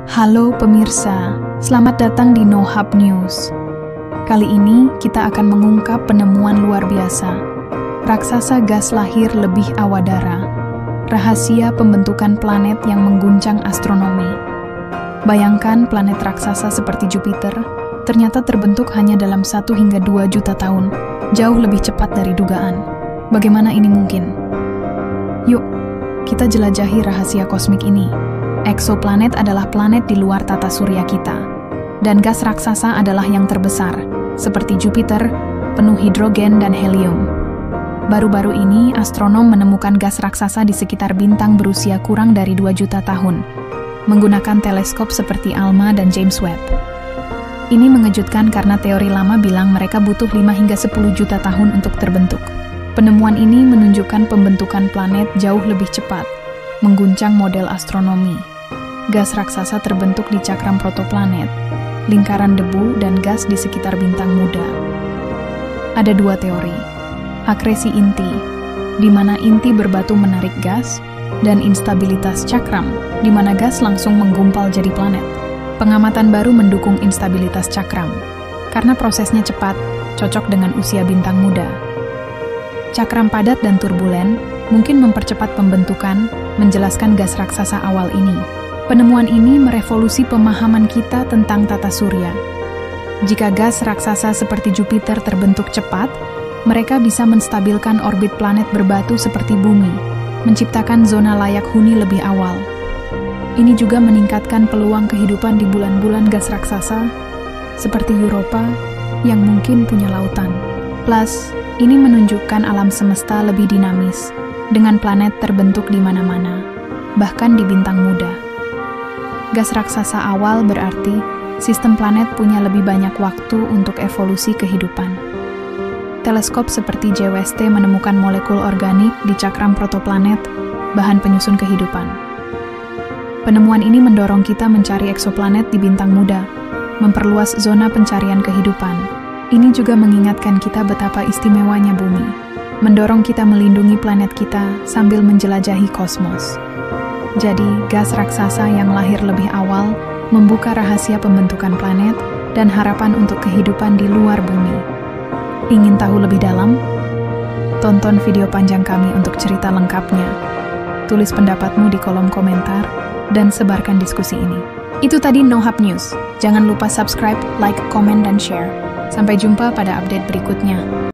Halo pemirsa, selamat datang di NoHub News. Kali ini kita akan mengungkap penemuan luar biasa. Raksasa gas lahir lebih awadara. Rahasia pembentukan planet yang mengguncang astronomi. Bayangkan planet raksasa seperti Jupiter, ternyata terbentuk hanya dalam 1 hingga 2 juta tahun, jauh lebih cepat dari dugaan. Bagaimana ini mungkin? Yuk, kita jelajahi rahasia kosmik ini. Eksoplanet adalah planet di luar tata surya kita, dan gas raksasa adalah yang terbesar, seperti Jupiter, penuh hidrogen dan helium. Baru-baru ini, astronom menemukan gas raksasa di sekitar bintang berusia kurang dari 2 juta tahun, menggunakan teleskop seperti ALMA dan James Webb. Ini mengejutkan karena teori lama bilang mereka butuh 5 hingga 10 juta tahun untuk terbentuk. Penemuan ini menunjukkan pembentukan planet jauh lebih cepat, mengguncang model astronomi. Gas raksasa terbentuk di cakram protoplanet, lingkaran debu dan gas di sekitar bintang muda. Ada 2 teori. Akresi inti, di mana inti berbatu menarik gas, dan instabilitas cakram, di mana gas langsung menggumpal jadi planet. Pengamatan baru mendukung instabilitas cakram, karena prosesnya cepat, cocok dengan usia bintang muda. Cakram padat dan turbulen mungkin mempercepat pembentukan, menjelaskan gas raksasa awal ini. Penemuan ini merevolusi pemahaman kita tentang tata surya. Jika gas raksasa seperti Jupiter terbentuk cepat, mereka bisa menstabilkan orbit planet berbatu seperti bumi, menciptakan zona layak huni lebih awal. Ini juga meningkatkan peluang kehidupan di bulan-bulan gas raksasa, seperti Europa, yang mungkin punya lautan. Plus, ini menunjukkan alam semesta lebih dinamis, dengan planet terbentuk di mana-mana, bahkan di bintang muda. Gas raksasa awal berarti sistem planet punya lebih banyak waktu untuk evolusi kehidupan. Teleskop seperti JWST menemukan molekul organik di cakram protoplanet, bahan penyusun kehidupan. Penemuan ini mendorong kita mencari eksoplanet di bintang muda, memperluas zona pencarian kehidupan. Ini juga mengingatkan kita betapa istimewanya bumi, mendorong kita melindungi planet kita sambil menjelajahi kosmos. Jadi, gas raksasa yang lahir lebih awal membuka rahasia pembentukan planet dan harapan untuk kehidupan di luar bumi. Ingin tahu lebih dalam? Tonton video panjang kami untuk cerita lengkapnya. Tulis pendapatmu di kolom komentar dan sebarkan diskusi ini. Itu tadi NoHub News. Jangan lupa subscribe, like, komen, dan share. Sampai jumpa pada update berikutnya.